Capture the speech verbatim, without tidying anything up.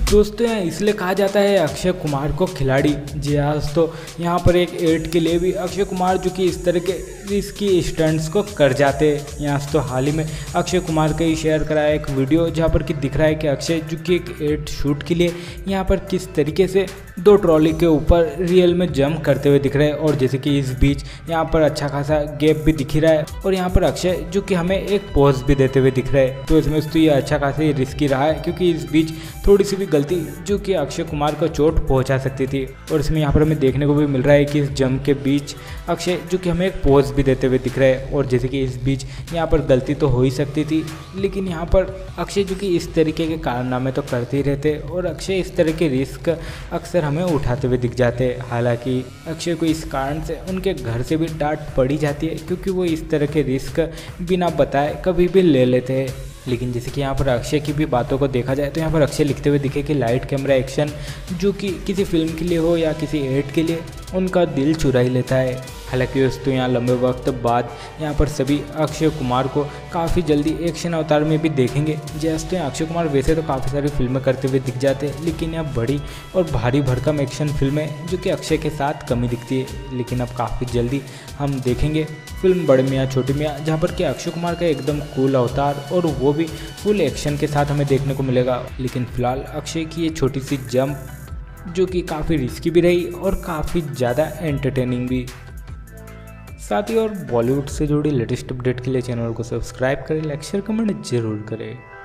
दोस्तों यहाँ इसलिए कहा जाता है अक्षय कुमार को खिलाड़ी। जी हाँ दोस्तों, यहाँ पर एक एड के लिए भी अक्षय कुमार जो कि इस तरह के रिस्की स्टंट्स को कर जाते हैं। यहाँ तो हाल ही में अक्षय कुमार का ही शेयर कराया एक वीडियो जहाँ पर कि दिख रहा है कि अक्षय जो कि एक एड शूट के लिए यहाँ पर किस तरीके से दो ट्रॉली के ऊपर रियल में जंप करते हुए दिख रहे हैं। और जैसे कि इस बीच यहाँ पर अच्छा खासा गैप भी दिख रहा है और यहाँ पर अक्षय जो कि हमें एक पोज भी देते हुए दिख रहा है। तो इसमें तो ये अच्छा खासा रिस्की रहा है क्योंकि इस बीच थोड़ी सी भी गलती जो कि अक्षय कुमार को चोट पहुंचा सकती थी। और इसमें यहाँ पर हमें देखने को भी मिल रहा है कि इस जंप के बीच अक्षय जो कि हमें एक पोज भी देते हुए दिख रहा है। और जैसे कि इस बीच यहाँ पर गलती तो हो ही सकती थी, लेकिन यहाँ पर अक्षय जो कि इस तरीके के कारनामे तो करते ही रहते और अक्षय इस तरह के रिस्क अक्सर हमें उठाते हुए दिख जाते। हालांकि अक्षय को इस कारण से उनके घर से भी डांट पड़ी जाती है क्योंकि वो इस तरह के रिस्क बिना बताए कभी भी ले लेते हैं। लेकिन जैसे कि यहाँ पर अक्षय की भी बातों को देखा जाए तो यहाँ पर अक्षय लिखते हुए दिखे कि लाइट कैमरा एक्शन जो कि किसी फिल्म के लिए हो या किसी एड के लिए उनका दिल चुरा ही लेता है। हालांकि दोस्तों यहाँ लंबे वक्त बाद यहाँ पर सभी अक्षय कुमार को काफ़ी जल्दी एक्शन अवतार में भी देखेंगे। जैसे अक्षय कुमार वैसे तो काफ़ी सारी फिल्में करते हुए दिख जाते हैं, लेकिन यहाँ बड़ी और भारी भरकम एक्शन फिल्में जो कि अक्षय के साथ कमी दिखती है। लेकिन अब काफ़ी जल्दी हम देखेंगे फिल्म बड़े मियाँ छोटे मियाँ, जहाँ पर कि अक्षय कुमार का एकदम कूल अवतार और वो भी फुल एक्शन के साथ हमें देखने को मिलेगा। लेकिन फिलहाल अक्षय की ये छोटी सी जंप जो कि काफ़ी रिस्की भी रही और काफ़ी ज़्यादा एंटरटेनिंग भी। साथ ही और बॉलीवुड से जुड़ी लेटेस्ट अपडेट के लिए चैनल को सब्सक्राइब करें, लाइक शेयर कमेंट जरूर करें।